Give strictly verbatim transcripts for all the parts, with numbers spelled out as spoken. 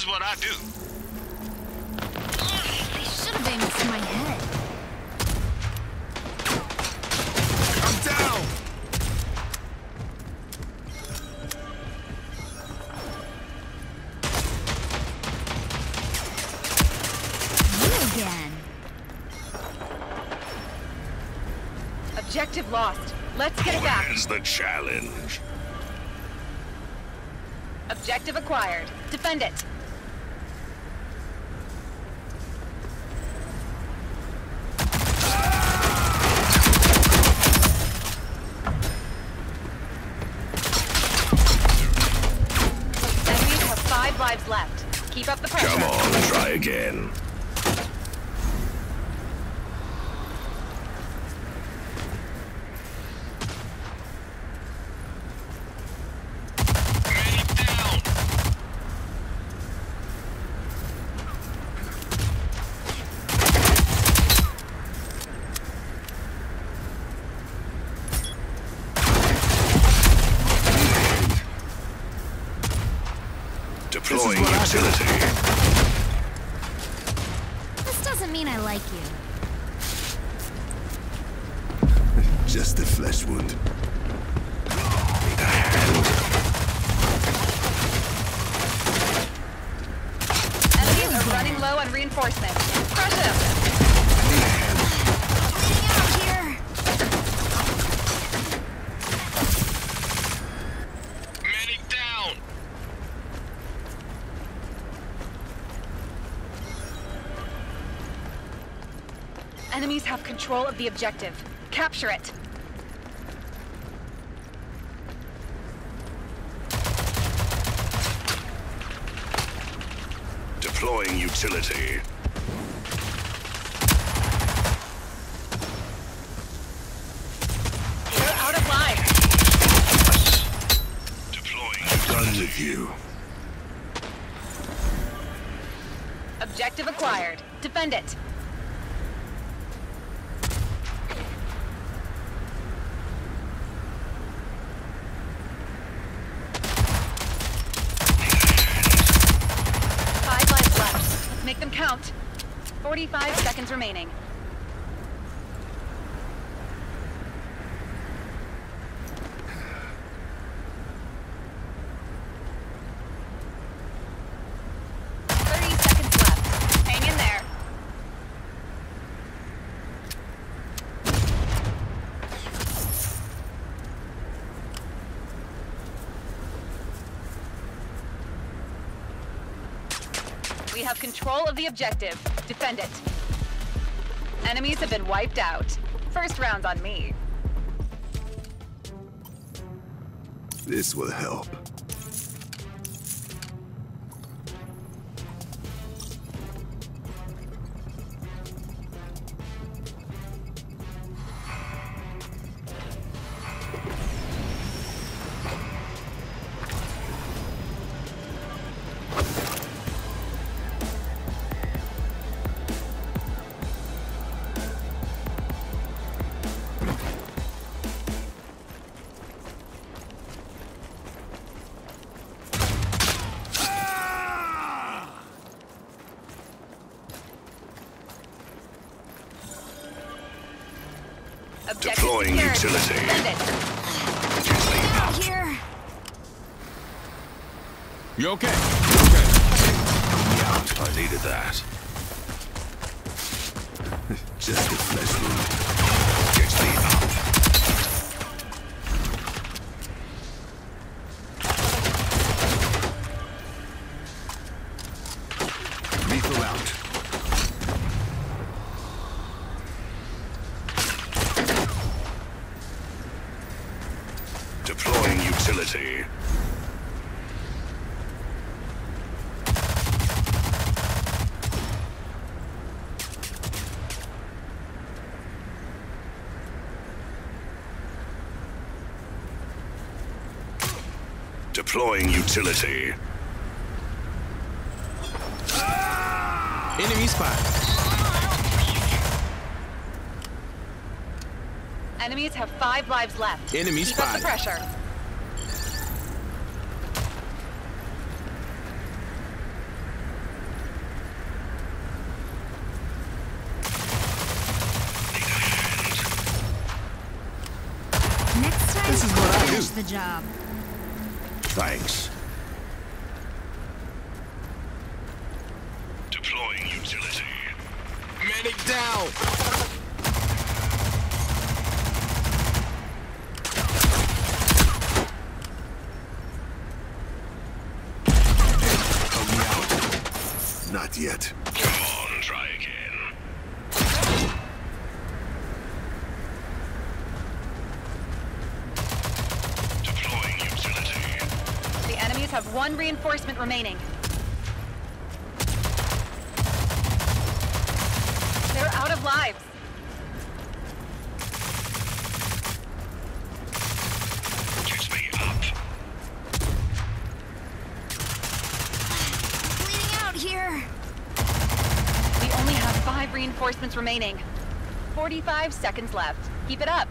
is what I do. They should have aimed for my head. I'm down! You again. Objective lost. Let's get it back. Where's the challenge? Objective acquired. Defend it. Enemies have five lives left. Keep up the pressure. Come on, try again. Deploying utility. This doesn't mean I like you. Just a flesh wound. Need a hand. Enemies are running low on reinforcements. Crush them. Getting out here. Medic down. Enemies have control of the objective. Capture it. Deploying utility. You're out of lives. Deploying Done utility. with you. Objective acquired. Defend it. Five lives left. Make them count. forty-five seconds remaining. thirty seconds left. Hang in there. We have control of the objective. Defend it. Enemies have been wiped out. First round's on me. This will help. Objective Deploying secured. utility. Defend it. Getting out here. You okay? You okay? Yeah, I needed that. Just a flesh wound. Get me up. Lethal out. Deploying utility. Deploying utility. Enemy spot. Enemies have five lives left. Enemy Keep up spotted. the pressure. This is what I do. Finish the job. Thanks. Deploying utility. Medic down. Help me out. Not yet. Come on, try again. Deploying utility. The enemies have one reinforcement remaining. They're out of lives. Get me up. Bleeding out here. We only have five reinforcements remaining. forty-five seconds left. Keep it up.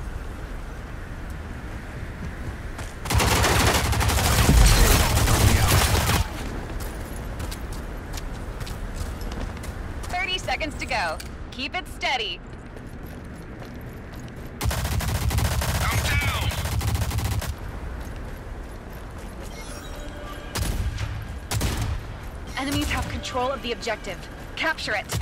thirty seconds to go. Keep it steady. I'm down. Enemies have control of the objective. Capture it.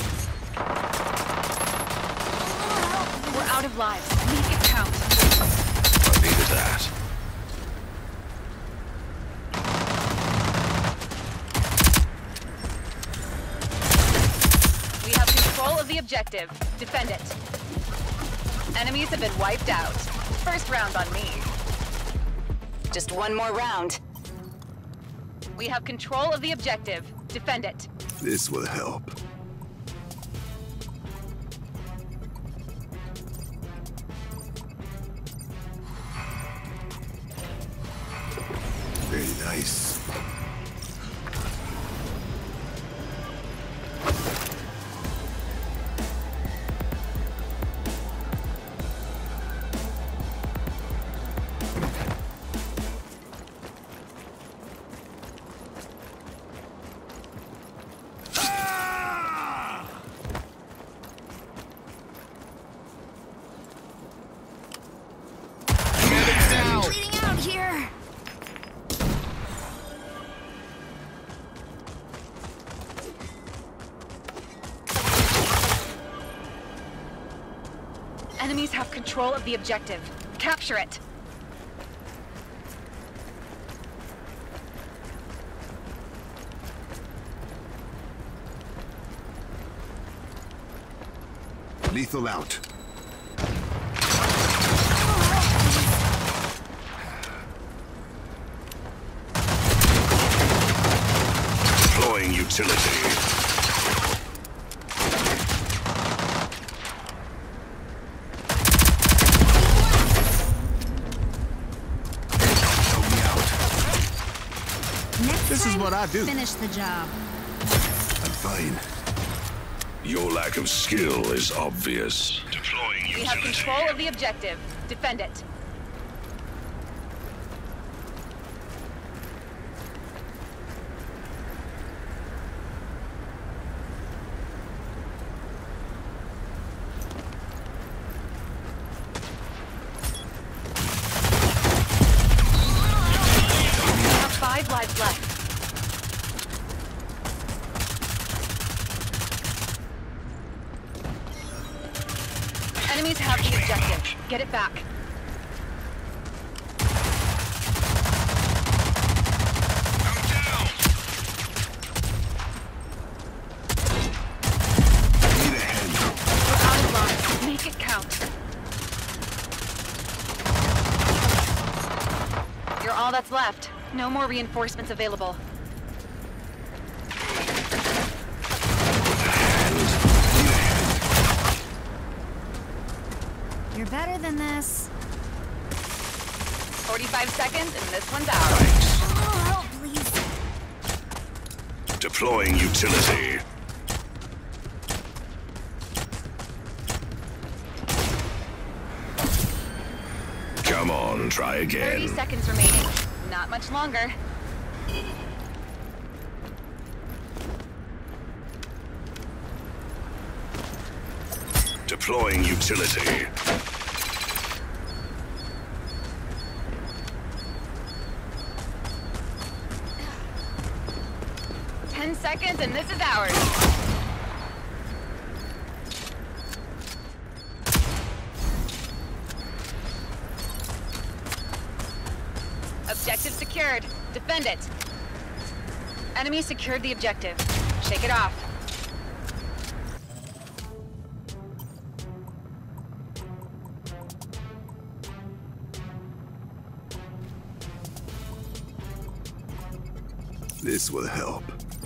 We're out of lives. Make it count. I needed that. We have control of the objective. Defend it. Enemies have been wiped out. First round on me. Just one more round. We have control of the objective. Defend it. This will help. Very nice. Medic down. Bleeding out here. Enemies have control of the objective. Capture it. Lethal out. Deploying utility. Help me out. Next This is time, what I do. Finish the job. I'm fine. Your lack of skill is obvious. Deploying We utility. have control of the objective. Defend it. We have five lives left. Enemies have the objective. Get it back. I'm down. Need a hand. We're out of lives. Make it count. You're all that's left. No more reinforcements available. You're better than this. forty-five seconds and this one's out. Thanks. A little help, please. Deploying utility. Come on, try thirty again. seconds remaining. Not much longer. Deploying utility. seconds and this is ours. Objective secured. Defend it. Enemy secured the objective. Shake it off. This will help.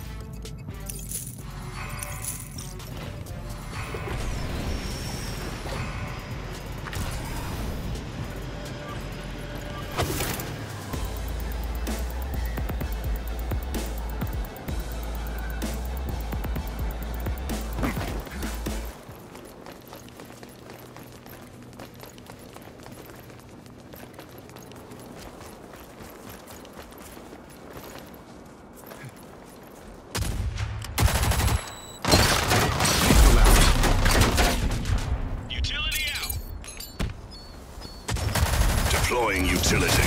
Deploying utility.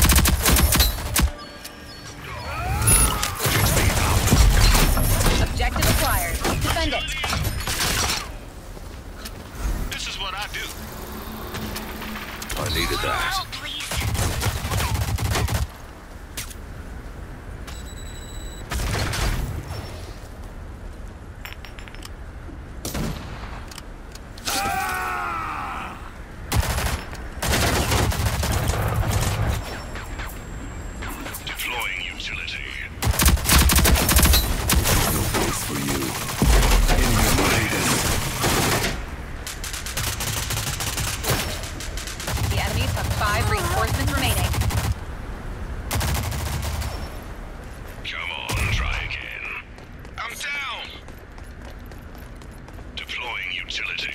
Objective acquired. Defend it. This is what I do. I needed that. Help, please. Deploying utility. No place for you. Enemy raided. The enemies have five reinforcements remaining. Come on, try again. I'm down. Deploying utility.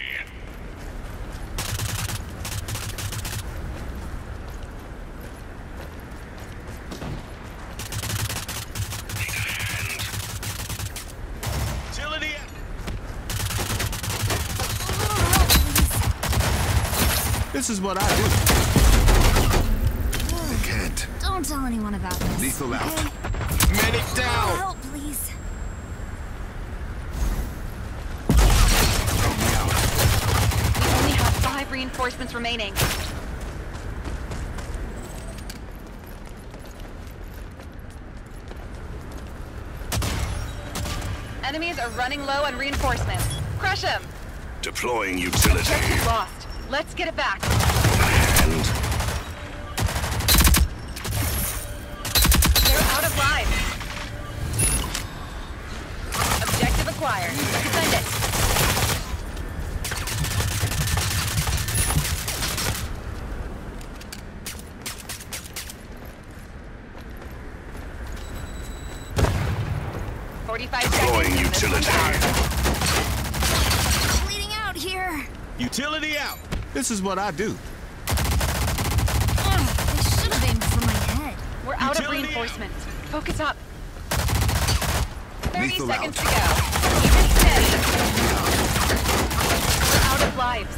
Need a hand. Utility. This is what I do. I can't. Don't tell anyone about this. Lethal out. okay? Medic down. Help, please. Help me out. We only have five reinforcements remaining. Enemies are running low on reinforcements. Crush them! Deploying utility. Objective lost. Let's get it back. Hand. They're out of lives. Objective acquired. Defend it. Forty-five Deploying seconds. and this one's utility. ours. Bleeding out here. Utility out. This is what I do. Ugh, they should have aimed for my head. We're out of Utility reinforcements. Focus up. Thirty Lethal seconds out. to go. Keep it steady. We're out of lives.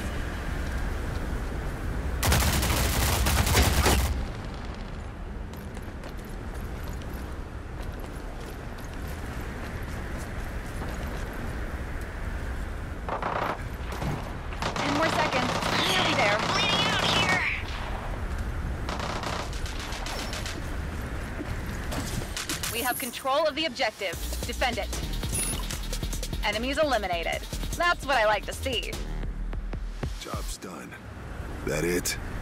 Ten more seconds. Nearly there. Bleeding out here. We have control of the objective. Defend it. Enemies eliminated. That's what I like to see. Job's done. That it?